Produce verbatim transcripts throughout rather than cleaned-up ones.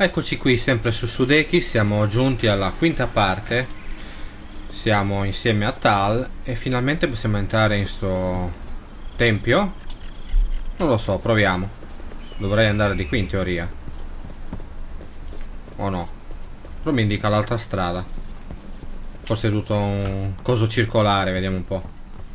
Eccoci qui sempre su Sudeki, siamo giunti alla quinta parte. Siamo insieme a Tal e finalmente possiamo entrare in sto tempio. Non lo so, proviamo. Dovrei andare di qui in teoria. O no? Però mi indica l'altra strada. Forse è tutto un coso circolare, vediamo un po'.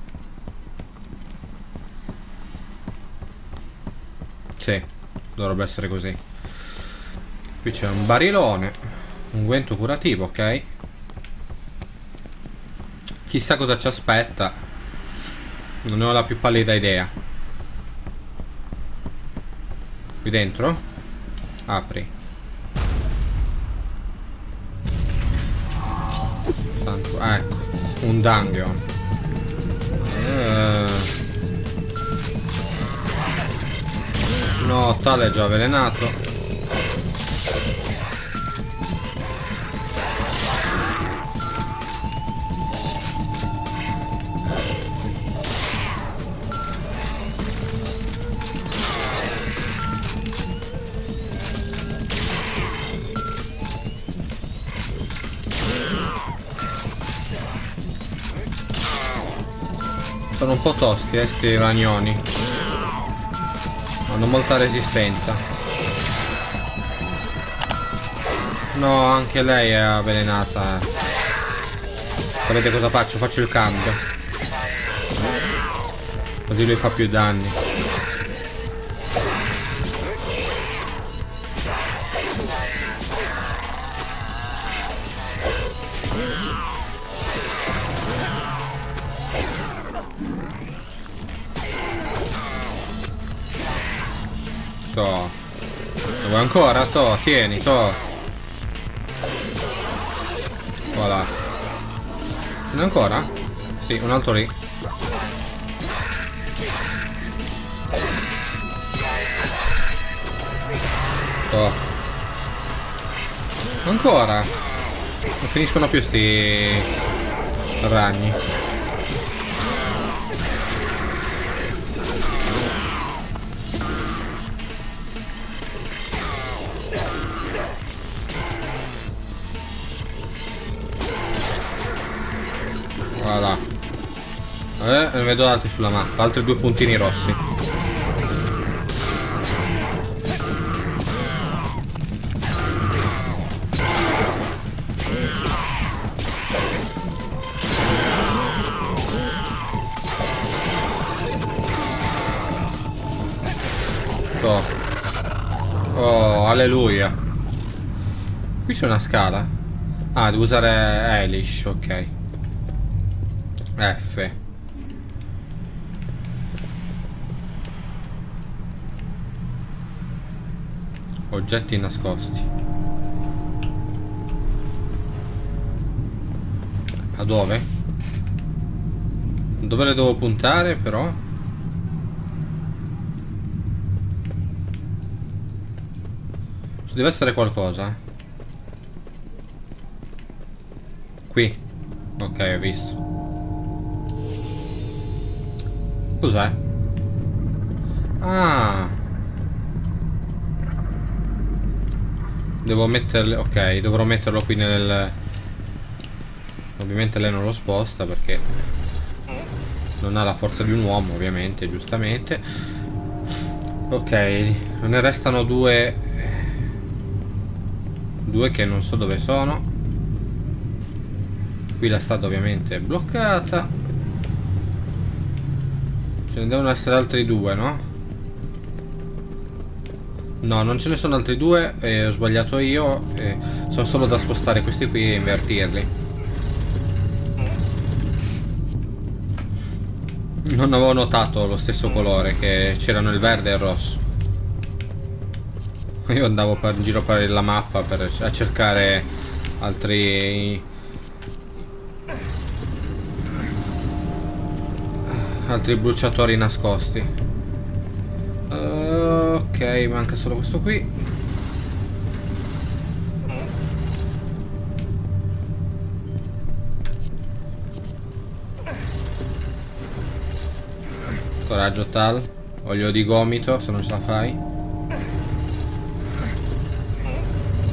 Sì, dovrebbe essere così. Qui c'è un barilone, unguento curativo, ok. Chissà cosa ci aspetta. Non ne ho la più pallida idea. Qui dentro? Apri. Tanto, ah, ecco, un dungeon. Eh. No, tale è già avvelenato. Sono un po' tosti, eh, sti ragnoni. Hanno molta resistenza. No, anche lei è avvelenata. Sapete cosa faccio? Faccio il cambio. Così lui fa più danni. To. Lo vuoi ancora? To, tieni, to. Voilà. Ce n'è ancora? Sì, un altro lì. To. Ancora? Non finiscono più sti ragni. Voilà. Eh, ne vedo altri sulla mappa, altri due puntini rossi. Oh, oh, alleluia. Qui c'è una scala. Ah, devo usare Elish, ok. F. Oggetti nascosti. A dove? Dove le devo puntare però? Ci deve essere qualcosa. Qui. Ok, ho visto. Cos'è? Ah, devo metterle. Ok, dovrò metterlo qui nel. Ovviamente lei non lo sposta perché non ha la forza di un uomo, ovviamente, giustamente. Ok, ne restano due. Due che non so dove sono. Qui la strada ovviamente è bloccata. Ce ne devono essere altri due, no? No, non ce ne sono altri due. Eh, ho sbagliato io. Eh, sono solo da spostare questi qui e invertirli. Non avevo notato lo stesso colore, che c'erano il verde e il rosso. Io andavo per, in giro per la mappa per, a cercare altri... altri bruciatori nascosti. uh, Ok, manca solo questo qui. Coraggio Tal. Olio di gomito se non ce la fai.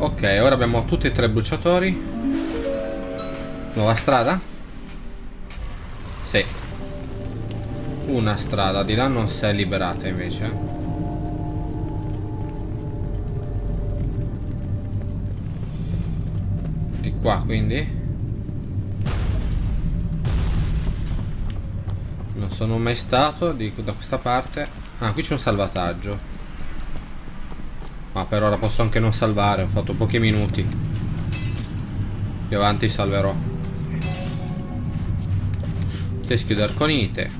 Ok, ora abbiamo tutti e tre bruciatori. Nuova strada? Sì. Una strada, di là non si è liberata invece. Di qua quindi. Non sono mai stato di, da questa parte. Ah, qui c'è un salvataggio. Ma per ora posso anche non salvare, ho fatto pochi minuti. Più avanti salverò. Teschio d'arconite.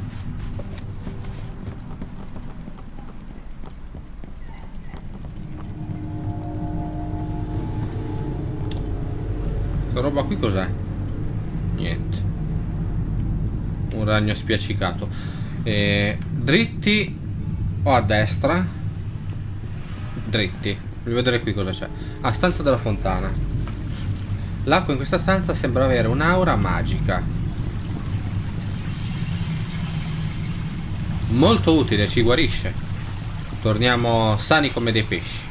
Questa roba qui cos'è? Niente. Un ragno spiaccicato. E dritti o a destra? Dritti. Voglio vedere qui cosa c'è. Ah, stanza della fontana. L'acqua in questa stanza sembra avere un'aura magica. Molto utile, ci guarisce. Torniamo sani come dei pesci.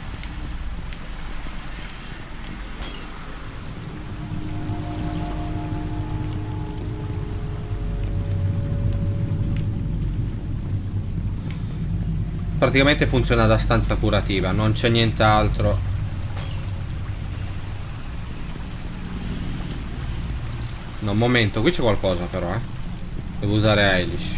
Praticamente funziona da stanza curativa, non c'è nient'altro. No, un momento, qui c'è qualcosa però, eh. Devo usare Eilish.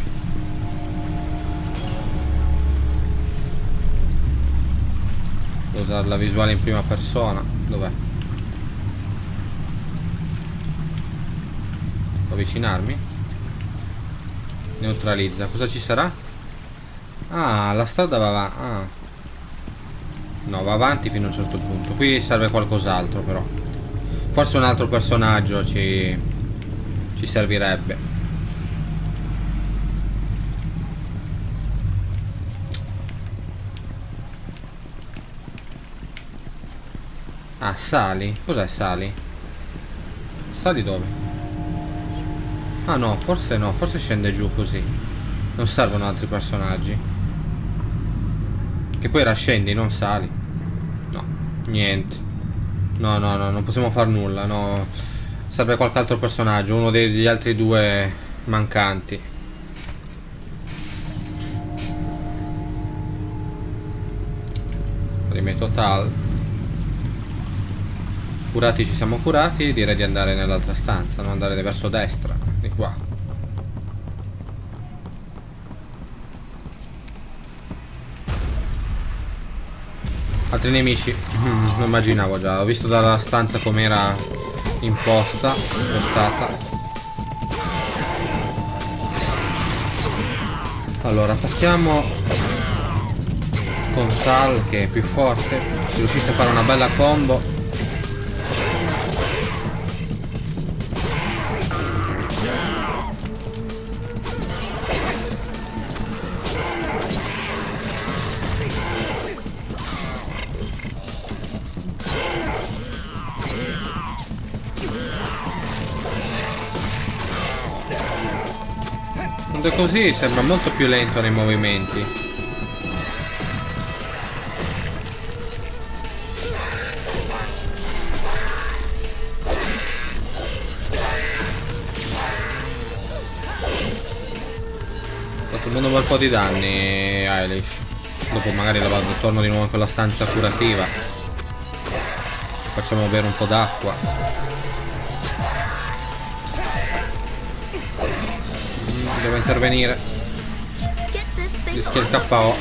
Devo usare la visuale in prima persona. Dov'è? Avvicinarmi. Neutralizza. Cosa ci sarà? Ah, la strada va avanti. Ah. No, va avanti fino a un certo punto. Qui serve qualcos'altro però. Forse un altro personaggio ci, ci servirebbe. Ah, sali? Cos'è sali? Sali dove? Ah no, forse no, forse scende giù così. Non servono altri personaggi. Che poi rascendi, non sali. No, niente. No, no, no, non possiamo far nulla, no. Serve qualche altro personaggio, uno degli altri due mancanti. Rimetto Tal. Curati ci siamo curati, direi di andare nell'altra stanza, non andare verso destra, di qua. Altri nemici. Mm, lo immaginavo già. Ho visto dalla stanza com'era imposta. Impostata. Allora attacchiamo con Tal che è più forte. Se riuscisse a fare una bella combo. Così sembra molto più lento nei movimenti. Sto subendo un bel po' di danni Eilish. Dopo magari la vado, torno di nuovo in quella stanza curativa. Facciamo bere un po' d'acqua. Devo intervenire. Rischia il K O.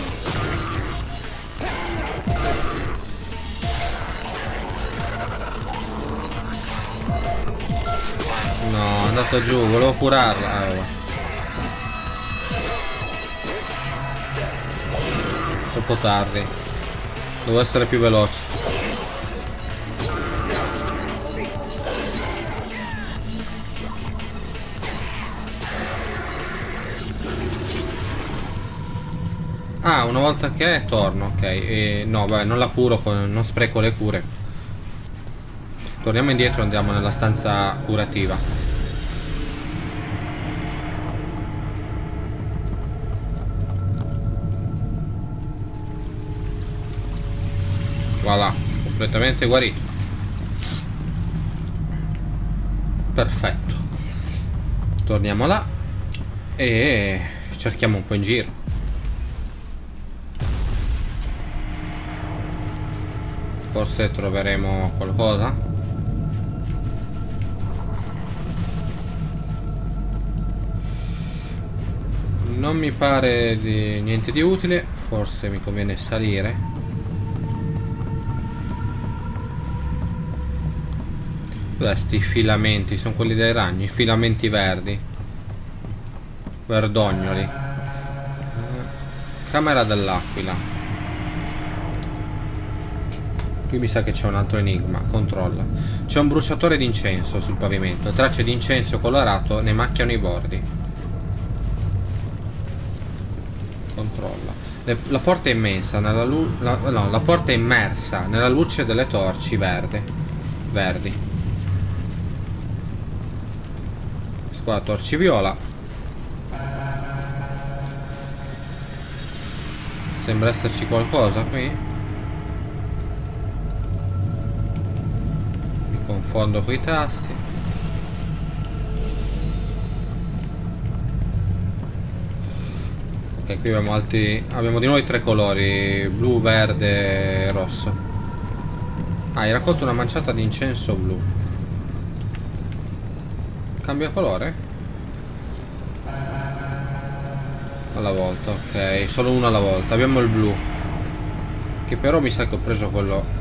No, è andato giù, volevo curarla. Allora. Troppo tardi. Devo essere più veloce. Ah, una volta che è, torno, ok. E no, vabbè, non la curo, con, non spreco le cure. Torniamo indietro e andiamo nella stanza curativa. Voilà, completamente guarito. Perfetto. Torniamo là e cerchiamo un po' in giro. Forse troveremo qualcosa. Non mi pare di niente di utile. Forse mi conviene salire. Cos'è sti filamenti? Sono quelli dei ragni. Filamenti verdi. Verdognoli. Camera dell'aquila. Qui mi sa che c'è un altro enigma. Controlla. C'è un bruciatore di incenso sul pavimento. Tracce di incenso colorato ne macchiano i bordi. Controlla. Le, la porta è immensa nella lu la, no, la porta è immersa nella luce delle torci verde. Verdi. Qua torci viola. Sembra esserci qualcosa qui. Confondo coi tasti. Ok, qui abbiamo altri. Abbiamo di nuovo tre colori: blu, verde e rosso. Ah, hai raccolto una manciata di incenso blu. Cambia colore? Alla volta, ok. Solo uno alla volta. Abbiamo il blu, che però mi sa che ho preso quello.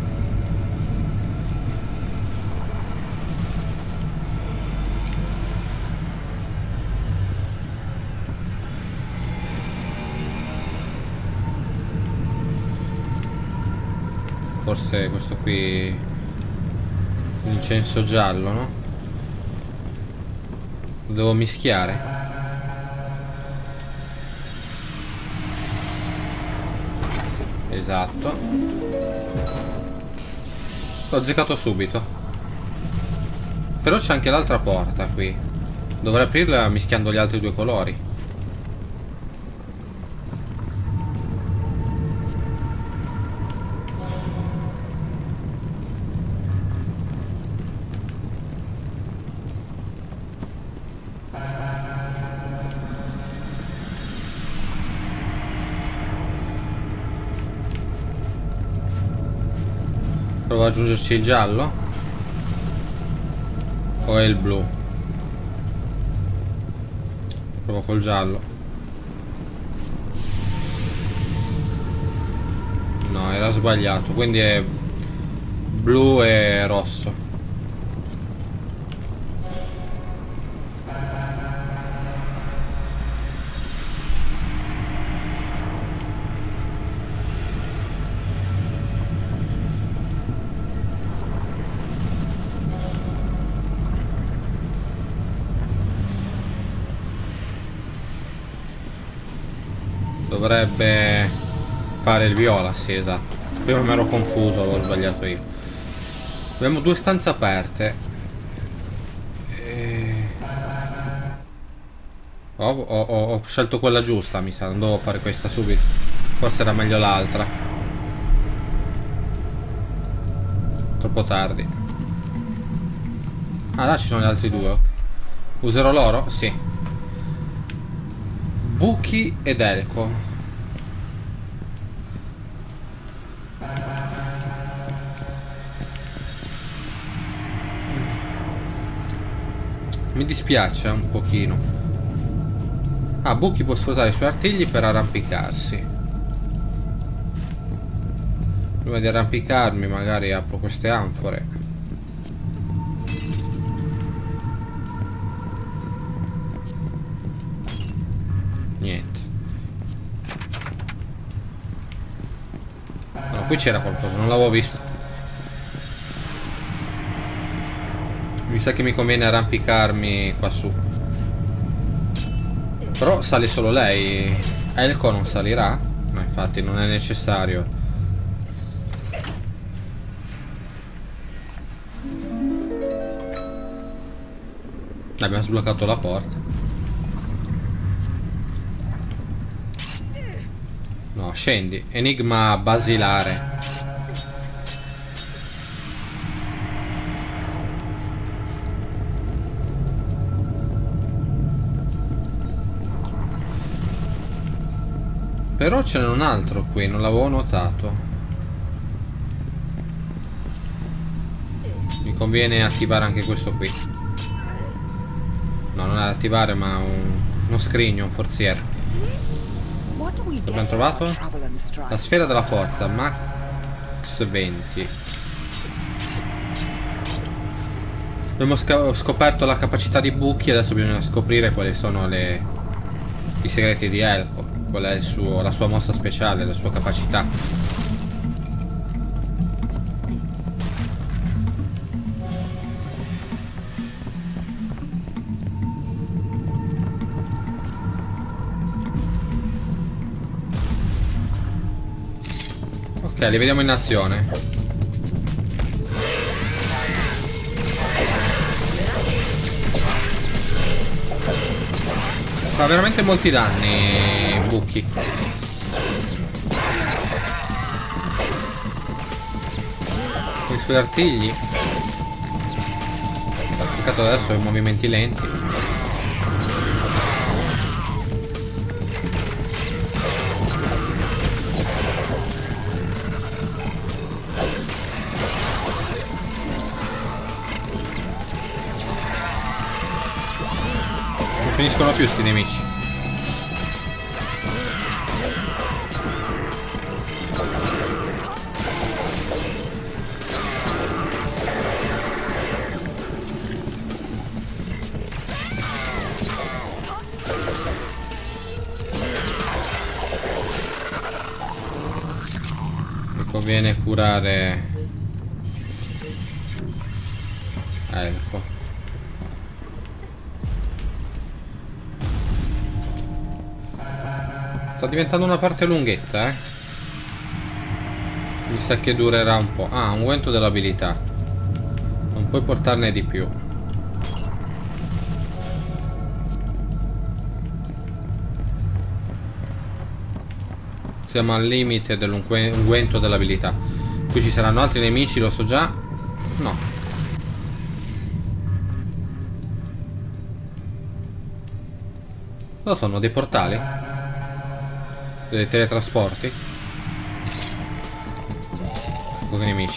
Forse questo qui, l'incenso giallo, no? Lo devo mischiare. Esatto. L'ho azzeccato subito. Però c'è anche l'altra porta qui. Dovrei aprirla mischiando gli altri due colori. Provo ad aggiungerci il giallo. O è il blu? Provo col giallo. No, era sbagliato. Quindi è blu e rosso. Dovrebbe fare il viola, sì, esatto. Prima mi ero confuso, avevo sbagliato io. Abbiamo due stanze aperte. E... Ho, ho, ho scelto quella giusta, mi sa. Non dovevo fare questa subito. Forse era meglio l'altra. Troppo tardi. Ah, là ci sono gli altri due. Userò loro? Sì. Buchi ed Elco. Mi dispiace un pochino. Ah, Buchi può sfruttare i suoi artigli per arrampicarsi. Prima di arrampicarmi magari apro queste anfore. Niente. No, qui c'era qualcosa, non l'avevo visto. Mi sa che mi conviene arrampicarmi qua su. Però sale solo lei. Elco non salirà? No, infatti non è necessario. Abbiamo sbloccato la porta. No, scendi. Enigma basilare. Però ce n'è un altro qui, non l'avevo notato. Mi conviene attivare anche questo qui. No, non è attivare, ma un, uno scrigno, un forziere. Abbiamo trovato la sfera della forza, max venti. Abbiamo scoperto la capacità di Bucky, adesso bisogna scoprire quali sono le, i segreti di Elko, qual è il suo, la sua mossa speciale, la sua capacità. Ok, li vediamo in azione. Fa veramente molti danni Bucky. Con i suoi artigli. Peccato adesso i movimenti lenti. Non finiscono più sti nemici. Mi conviene curare. Ecco. Sta diventando una parte lunghetta, eh. Mi sa che durerà un po'. Ah, unguento dell'abilità. Non puoi portarne di più. Siamo al limite dell'unguento dell'abilità. Qui ci saranno altri nemici, lo so già. No. Cosa sono? Dei portali? Dei teletrasporti? Pochi nemici.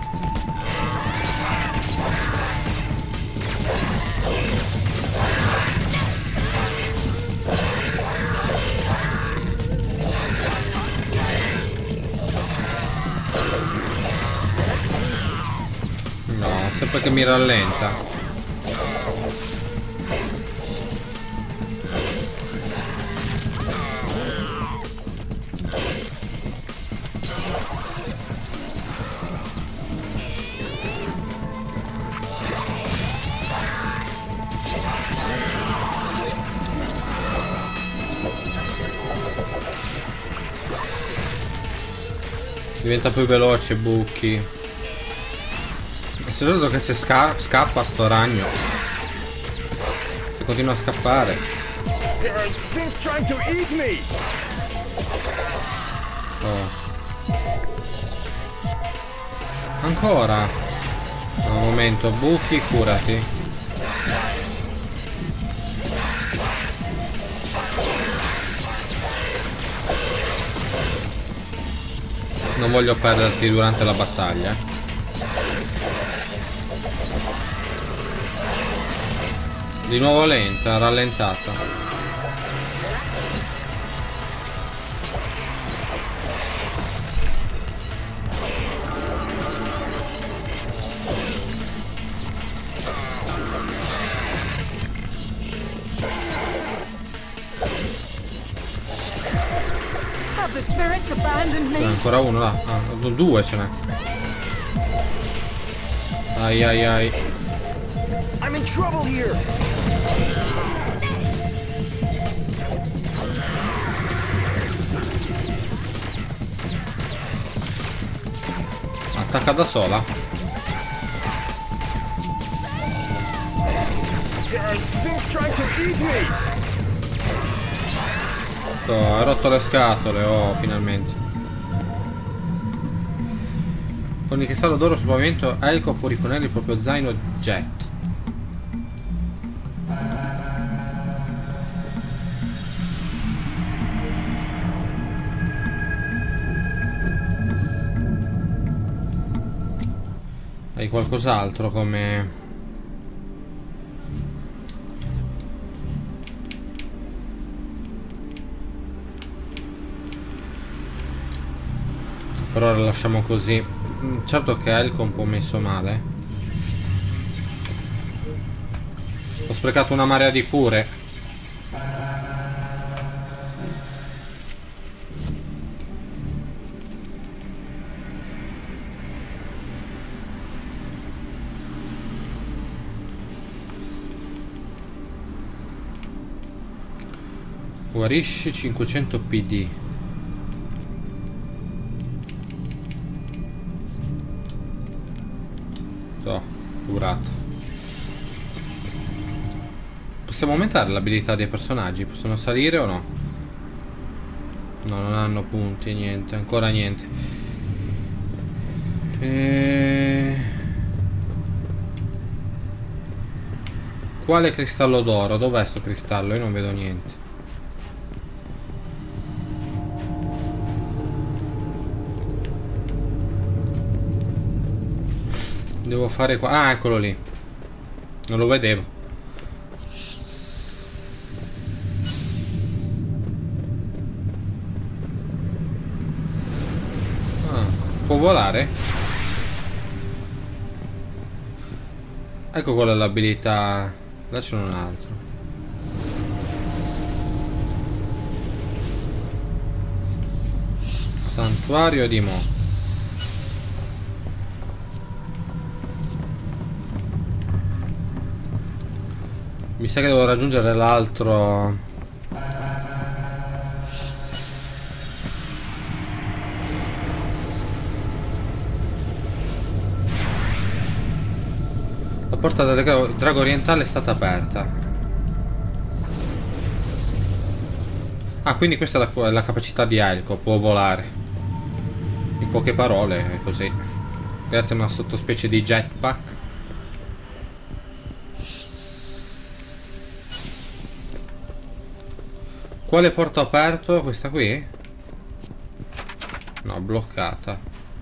No, sempre che mi rallenta. Diventa più veloce Bucky. È serioso che se sca scappa sto ragno. Se continua a scappare. Oh. Ancora. Un momento, Bucky, curati. Non voglio perderti durante la battaglia. Di nuovo lenta, rallentata. Ce n'è ancora uno là. Ah, due ce n'è. Ai ai ai. I'm in trouble here. Attacca da sola. Oh, hai rotto le scatole, oh, finalmente. Con il cristallo d'oro sul pavimento, Elko può rifornire il proprio zaino jet. Hai qualcos'altro come... Per ora lasciamo così. Certo che Elco è un po' messo male. Ho sprecato una marea di cure. Guarisci cinquecento P D. So, curato. Possiamo aumentare l'abilità dei personaggi? Possono salire o no? No, non hanno punti, niente, ancora niente. E... Quale cristallo d'oro? Dov'è sto cristallo? Io non vedo niente. Devo fare qua. Ah, eccolo lì. Non lo vedevo. Ah, può volare? Ecco qual è l'abilità. Là c'è un altro. Santuario di Mo. Mi sa che devo raggiungere l'altro. La porta del drago, drago orientale è stata aperta. Ah, quindi questa è la, la capacità di Elco, può volare. In poche parole è così. Grazie a una sottospecie di jetpack. Quale porta ho aperto? Questa qui? No, bloccata.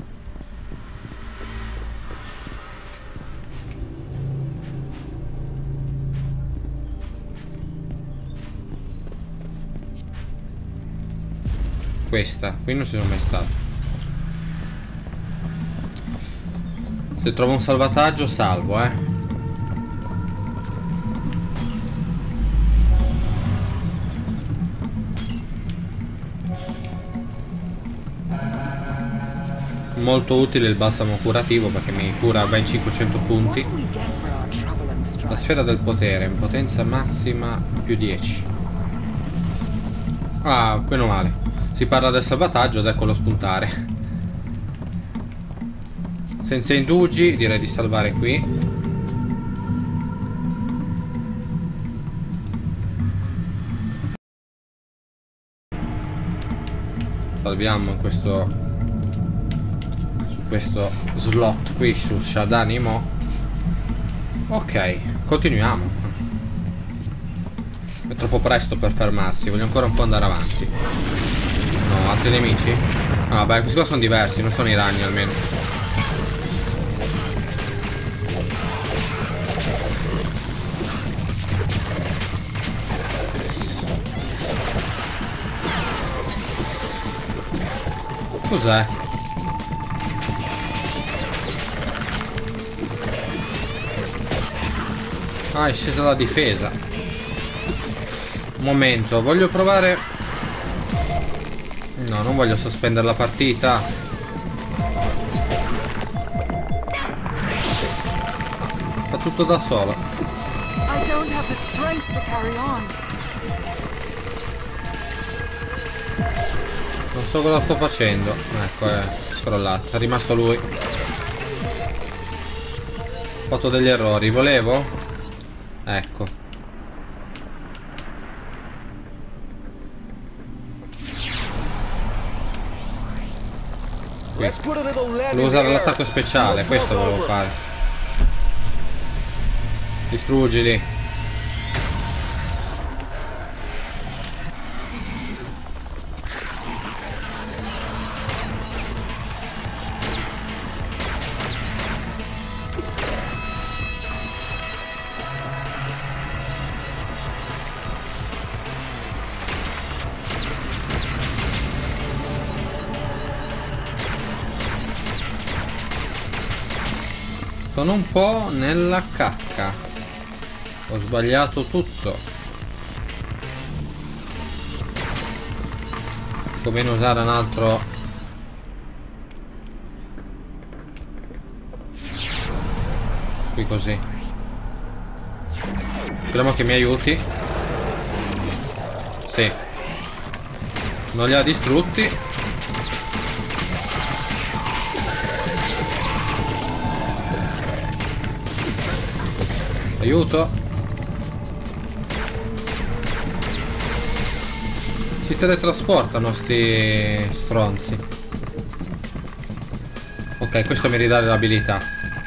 Questa, qui non ci sono mai stato. Se trovo un salvataggio salvo, eh. Molto utile il balsamo curativo perché mi cura ben cinquecento punti. La sfera del potere, in potenza massima più dieci. Ah, meno male. Si parla del salvataggio ed eccolo spuntare. Senza indugi direi di salvare qui. Salviamo in questo questo slot qui su Shadanimo. Ok, continuiamo. È troppo presto per fermarsi, voglio ancora un po' andare avanti. No, altri nemici? No, vabbè, questi qua sono diversi, non sono i ragni almeno. Cos'è? Ah, è scesa la difesa. Un momento, voglio provare. No, non voglio sospendere la partita. Fa tutto da solo. Non so cosa sto facendo. Ecco, è crollato. È rimasto lui. Ho fatto degli errori. Volevo? Ecco. Qui. Devo usare l'attacco speciale. Questo volevo fare. Distruggili. Sono un po' nella cacca. Ho sbagliato tutto. Conviene usare un altro. Qui così. Speriamo che mi aiuti. Sì. Non li ha distrutti. Aiuto. Si teletrasportano sti stronzi. Ok, questo mi ridà l'abilità.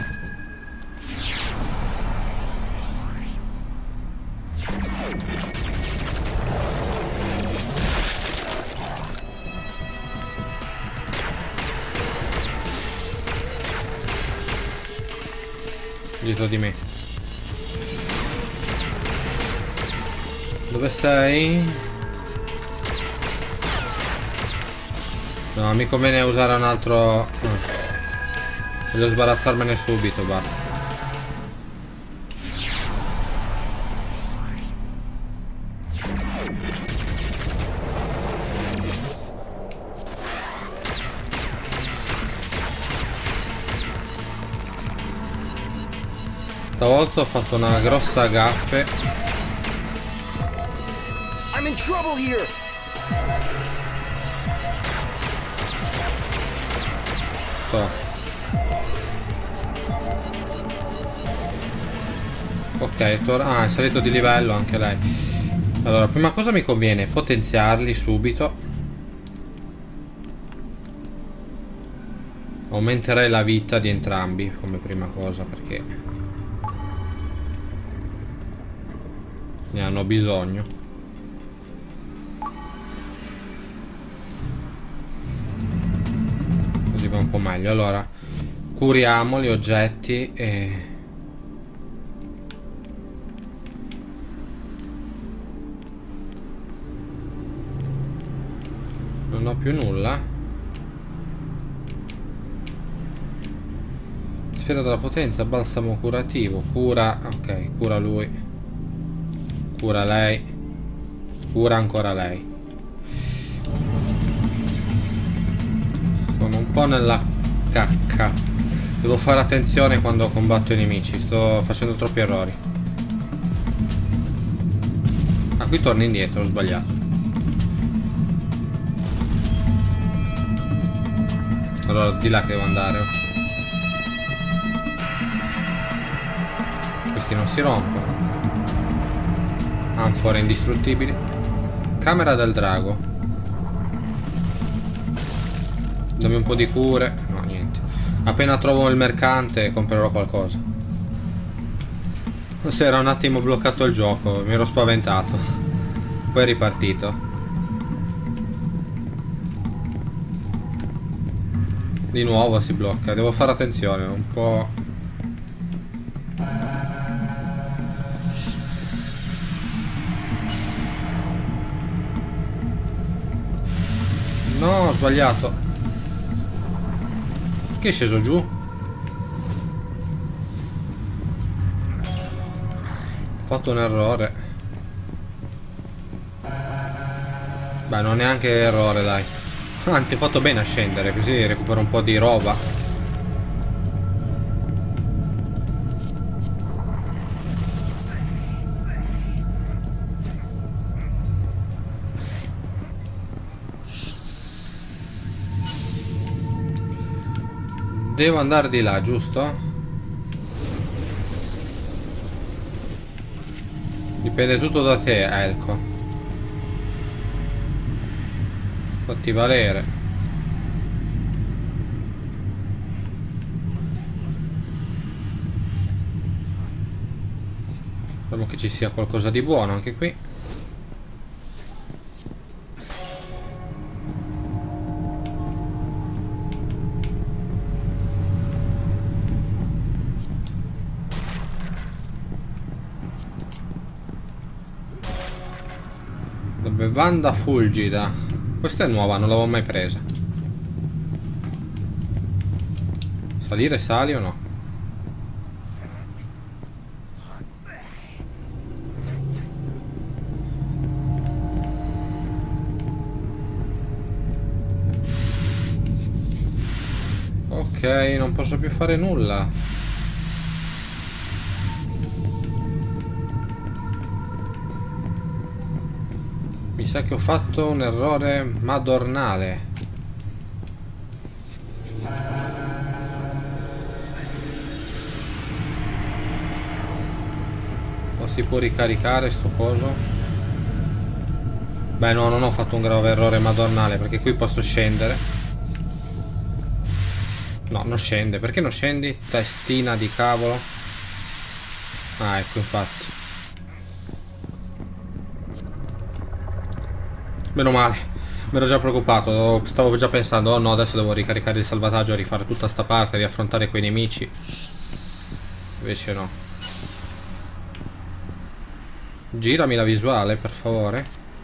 Dietro di me. Dove sei? No, mi conviene usare un altro. Oh. Voglio sbarazzarmene subito, basta. Stavolta ho fatto una grossa gaffe. I'm in trouble here. So. Ok, ah, è salito di livello anche lei. Allora, prima cosa mi conviene potenziarli subito. Aumenterei la vita di entrambi come prima cosa, perché ne hanno bisogno. Così va un po' meglio. Allora, curiamo gli oggetti e non ho più nulla. Sfera della potenza, balsamo curativo, cura, ok, cura lui. Cura lei. Cura ancora lei. Sono un po' nella cacca. Devo fare attenzione quando combatto i nemici. Sto facendo troppi errori. Ah, qui torno indietro, ho sbagliato. Allora di là che devo andare. Questi non si rompono. Anfore indistruttibili. Camera del drago. Dammi un po' di cure. No, niente. Appena trovo il mercante comprerò qualcosa. Si era un attimo bloccato il gioco. Mi ero spaventato. Poi è ripartito. Di nuovo si blocca. Devo fare attenzione. Un po'. No, ho sbagliato. Perché è sceso giù? Ho fatto un errore. Beh, non è neanche errore, dai. Anzi, ho fatto bene a scendere, così recupero un po' di roba. Devo andare di là, giusto? Dipende tutto da te, Elco. Fatti valere. Speriamo che ci sia qualcosa di buono anche qui. Bevanda fulgida. Questa è nuova, non l'avevo mai presa. Salire, sali o no? Ok, non posso più fare nulla. Mi sa che ho fatto un errore madornale. O si può ricaricare sto coso? Beh no, non ho fatto un grave errore madornale, perché qui posso scendere. No, non scende. Perché non scendi? Testina di cavolo. Ah, ecco, infatti. Meno male. Mi ero già preoccupato. Stavo già pensando, oh no, adesso devo ricaricare il salvataggio, rifare tutta sta parte, riaffrontare quei nemici. Invece no. Girami la visuale, per favore.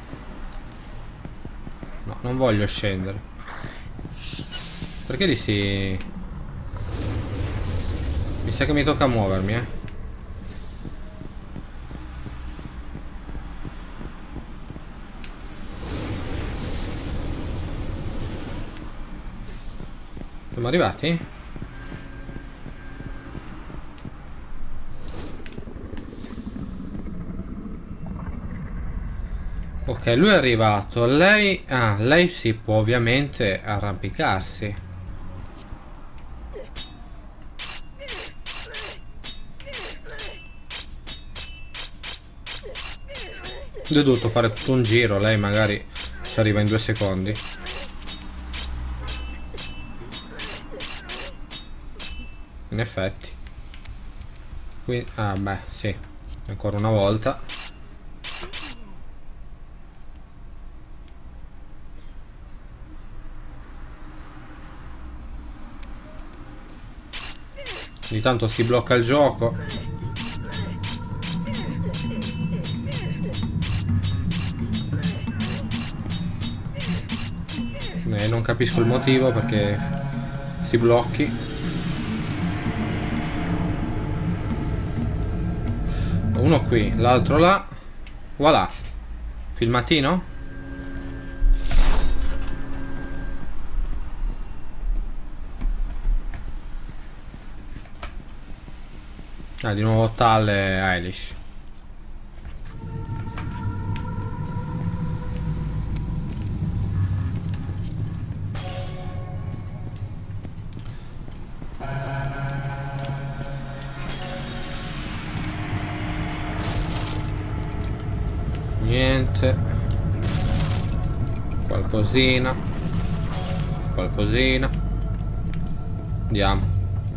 No, non voglio scendere. Perché lì si... Mi sa che mi tocca muovermi, eh. Siamo arrivati? Ok, lui è arrivato. Lei... Ah, lei si può ovviamente arrampicarsi. Io ho dovuto fare tutto un giro. Lei magari ci arriva in due secondi. In effetti. Qui... Ah, beh, sì. Ancora una volta. Ogni tanto si blocca il gioco. E non capisco il motivo perché si blocchi. Uno qui, l'altro là. Voilà. Filmatino? Ah, di nuovo Tal e Eilish. Niente. Qualcosina. Qualcosina. Andiamo.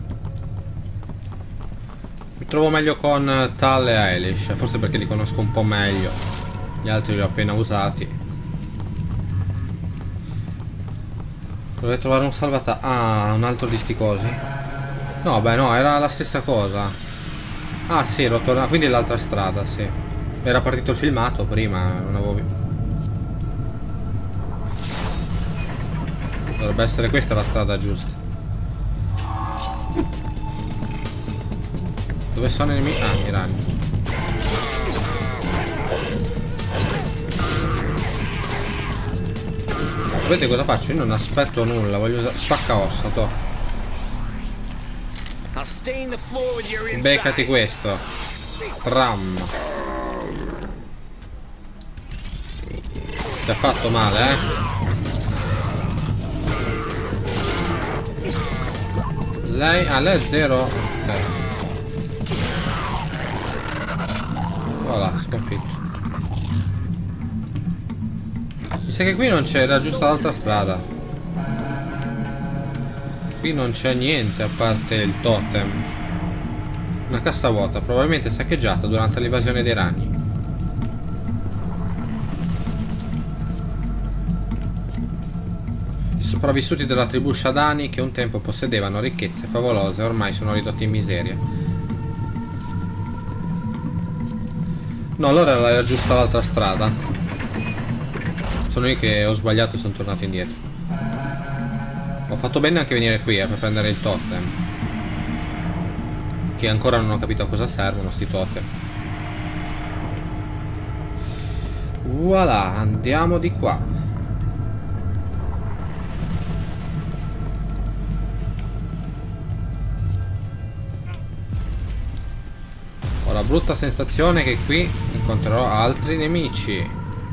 Mi trovo meglio con Tal e Eilish. Forse perché li conosco un po' meglio. Gli altri li ho appena usati. Dovrei trovare un salvataggio. Ah, un altro di sti cosi. No, beh no, era la stessa cosa. Ah sì, ero tornato. Quindi è l'altra strada, sì. Era partito il filmato prima, non avevo visto. Dovrebbe essere questa la strada giusta. Dove sono i nemici? Ah, i ragni. Sapete cosa faccio? Io non aspetto nulla, voglio usare... Spacca ossa, to. Beccati questo. Tram. Ti ha fatto male, eh? Lei... Ah, lei è zero. Ok. Voilà, sconfitto. Mi sa che qui non c'era, giusto l'altra strada. Qui non c'è niente a parte il totem. Una cassa vuota, probabilmente saccheggiata durante l'invasione dei ragni. I sopravvissuti della tribù Shadani, che un tempo possedevano ricchezze favolose, ormai sono ridotti in miseria. No, allora era giusta l'altra strada. Sono io che ho sbagliato e sono tornato indietro. Ho fatto bene anche venire qui eh, per prendere il totem. Che ancora non ho capito a cosa servono sti totem. Voilà, andiamo di qua. brutta sensazione che qui incontrerò altri nemici.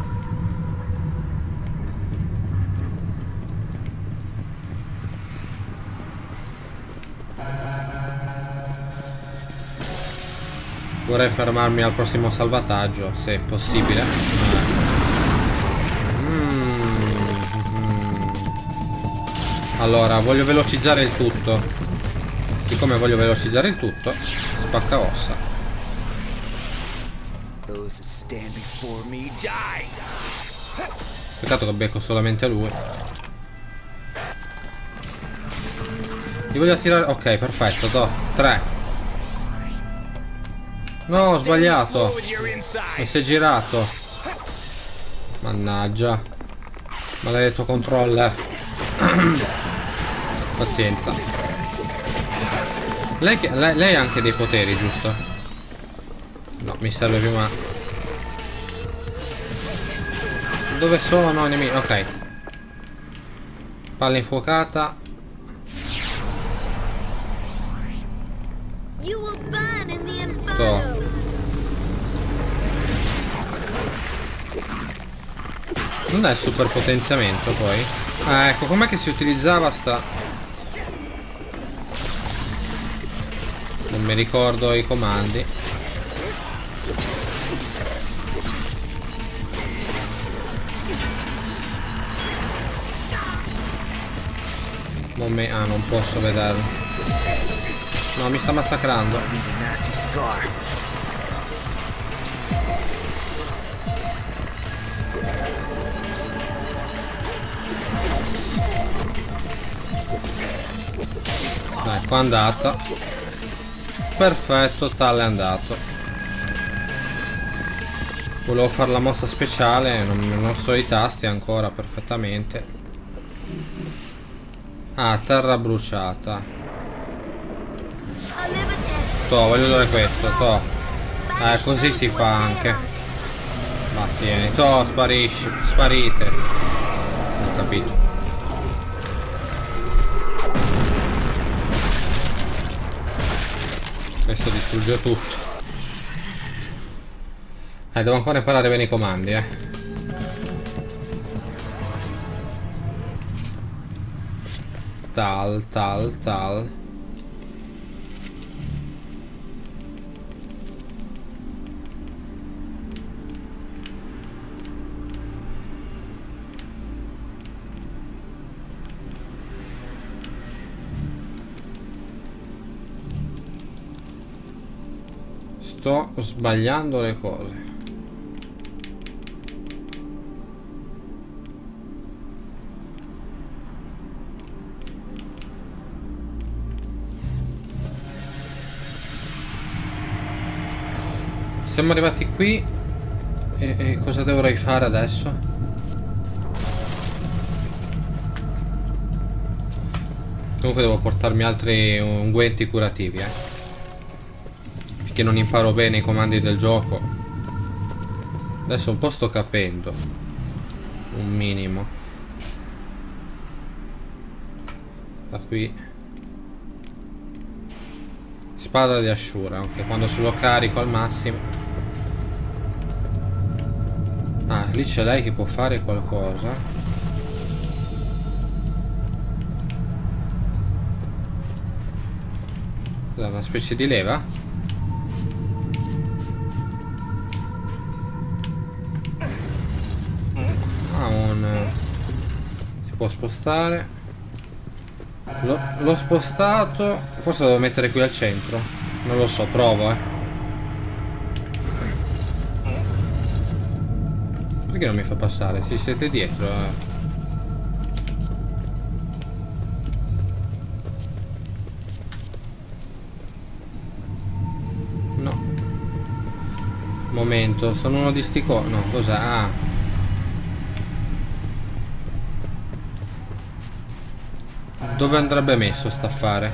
Vorrei fermarmi al prossimo salvataggio, se è possibile. Mm. Mm. Allora, voglio velocizzare il tutto. Siccome voglio velocizzare il tutto, spacca ossa. Peccato che becco solamente lui. Li voglio attirare. Ok, perfetto, do. tre. No, ho sbagliato. Mi si è girato. Mannaggia. Maledetto controller. Pazienza. Lei, lei, lei ha anche dei poteri, giusto? No, mi serve prima. Dove sono i nemici? Ok. Palla infuocata. To. Non è il super potenziamento poi? Ah, ecco, com'è che si utilizzava sta... Non mi ricordo i comandi. Momen- ah, non posso vederlo. No, mi sta massacrando. Ecco, è andata. Perfetto, tale è andato. Volevo fare la mossa speciale, non, non so i tasti ancora perfettamente. Ah, terra bruciata. To, voglio usare questo, to. Eh, così si fa anche. Ma tieni, to, sparisci, sparite. Non ho capito. Questo distrugge tutto. Eh, devo ancora imparare bene i comandi, eh. Tal, tal, tal. Sto sbagliando le cose. Siamo arrivati qui e, e cosa dovrei fare adesso? Comunque devo portarmi altri unguenti curativi, eh. Che non imparo bene i comandi del gioco. Adesso un po' sto capendo. Un minimo. Da qui. Spada di Ashura. Ok, quando ce lo carico al massimo. Ah, lì c'è lei che può fare qualcosa. Cos'è, una specie di leva? Può spostare. L'ho spostato. Forse lo devo mettere qui al centro. Non lo so, provo, eh. Perché non mi fa passare? Si siete dietro, eh. No. Momento, sono uno di sti co... No, cos'è? Ah. Dove andrebbe messo sta affare?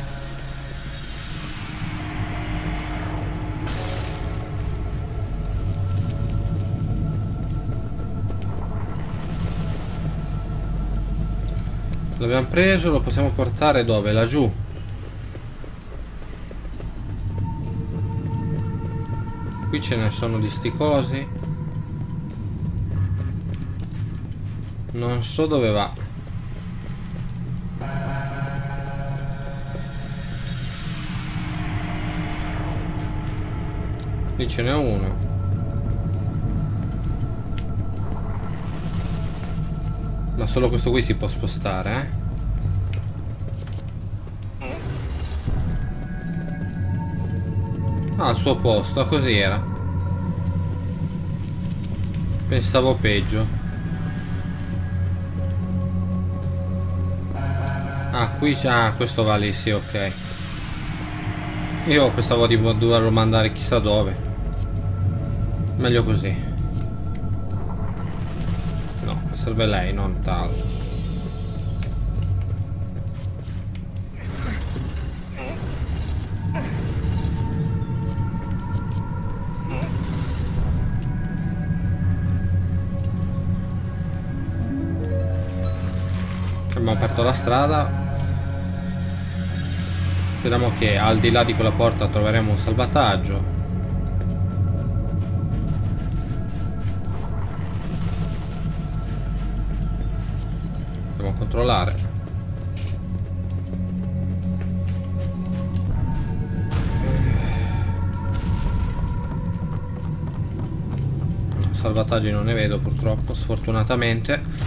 L'abbiamo preso, lo possiamo portare dove? Laggiù. Qui ce ne sono di sti cosi. Non so dove va. Lì ce n'è uno. Ma solo questo qui si può spostare, eh? Ah, al suo posto, così era. Pensavo peggio. Ah, qui c'è... Ah, questo va lì, sì, ok. Io pensavo di doverlo mandare chissà dove. Meglio così. No, serve lei, non Tal. Abbiamo aperto la strada. Speriamo che al di là di quella porta troveremo un salvataggio. Dobbiamo controllare. Salvataggi non ne vedo purtroppo, sfortunatamente.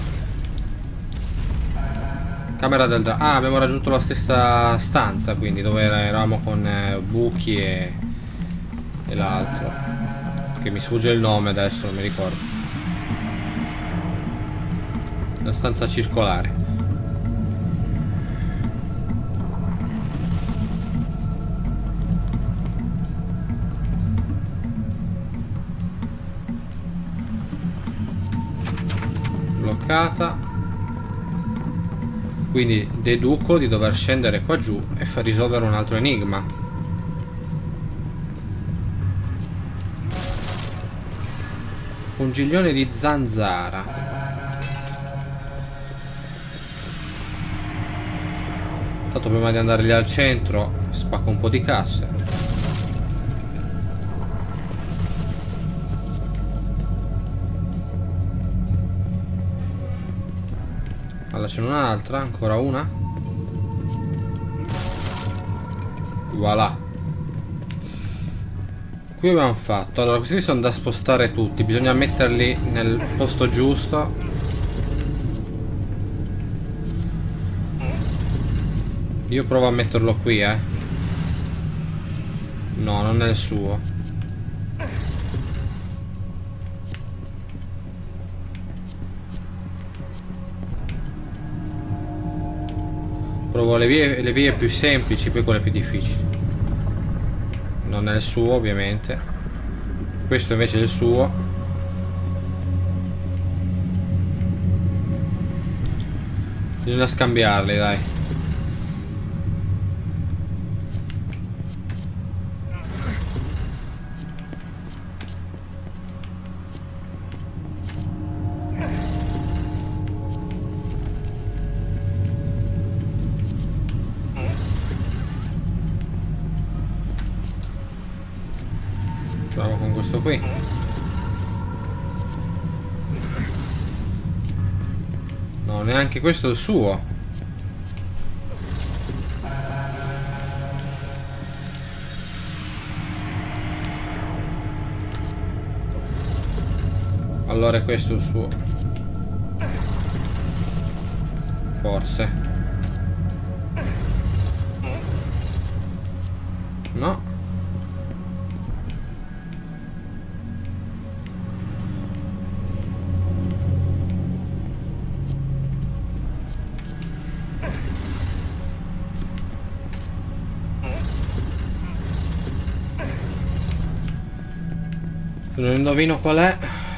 Camera del dra... Ah, abbiamo raggiunto la stessa stanza, quindi dove eravamo con eh, Buchi e, e l'altro. Che mi sfugge il nome adesso, non mi ricordo. La stanza circolare. Bloccata. Quindi deduco di dover scendere qua giù e far risolvere un altro enigma. Un giglione di zanzara. Tanto prima di andare lì al centro spacco un po' di casse. Allora c'è un'altra, ancora una. Voilà. Qui abbiamo fatto. Allora questi sono da spostare tutti. Bisogna metterli nel posto giusto. Io provo a metterlo qui, eh. No, non è il suo. Provo le vie, le vie più semplici, poi quelle più difficili. Non è il suo, ovviamente. Questo invece è il suo. Bisogna scambiarli, dai. Provo con questo qui. No, neanche questo è il suo. Allora è questo il suo. Forse. No. Non indovino qual è.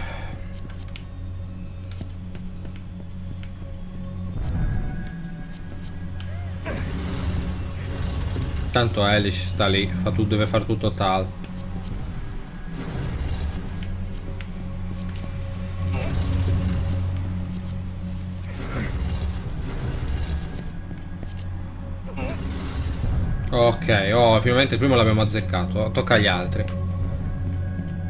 Tanto Alice sta lì, fa tutto, deve far tutto Tal. Ok, oh, finalmente il primo l'abbiamo azzeccato. Tocca agli altri.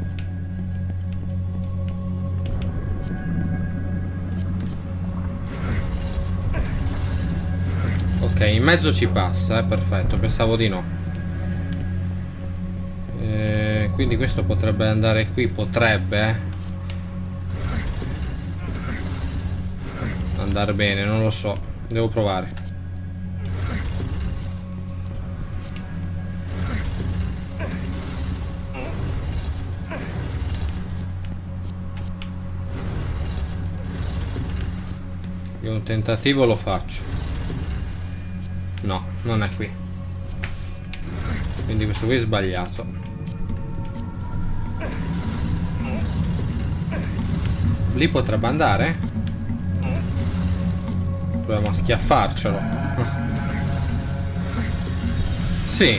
Ok, in mezzo ci passa, eh, perfetto, pensavo di no. E quindi questo potrebbe andare qui, potrebbe eh. andare bene, non lo so, devo provare. Io un tentativo lo faccio. No, non è qui. Quindi questo qui è sbagliato. Lì potrebbe andare? Proviamo a schiaffarcelo. Sì.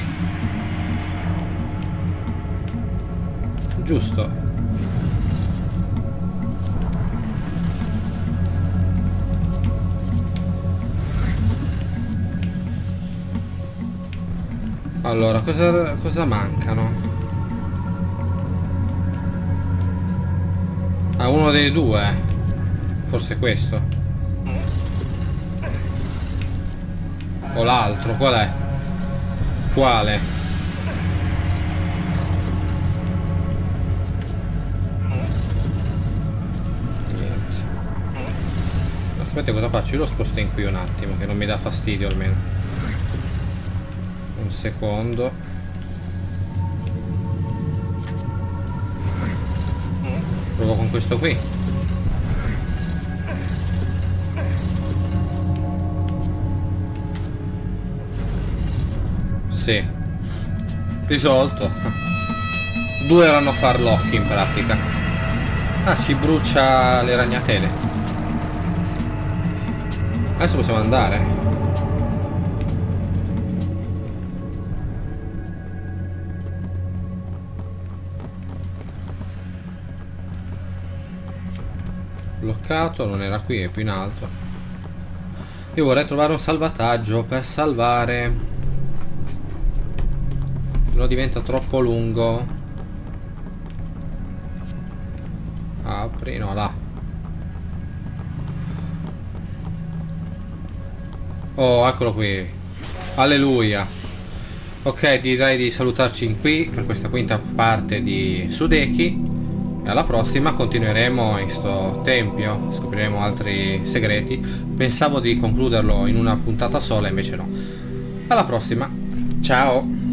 Giusto. Allora, cosa, cosa mancano? Ah, uno dei due. Forse questo. O l'altro, qual è? Quale? Niente. Aspetta, cosa faccio? Io lo sposto in qui un attimo, che non mi dà fastidio almeno. Un secondo. Provo con questo qui. Sì. Risolto. Due erano farlocchi in pratica. Ah, ci brucia le ragnatele. Adesso possiamo andare. Bloccato, non era qui, è più in alto. Io vorrei trovare un salvataggio per salvare. No, diventa troppo lungo. Apri, no, là. Oh, eccolo qui. Alleluia. Ok, direi di salutarci in qui per questa quinta parte di Sudeki. E alla prossima continueremo in sto tempio, scopriremo altri segreti. Pensavo di concluderlo in una puntata sola, invece no. Alla prossima, ciao!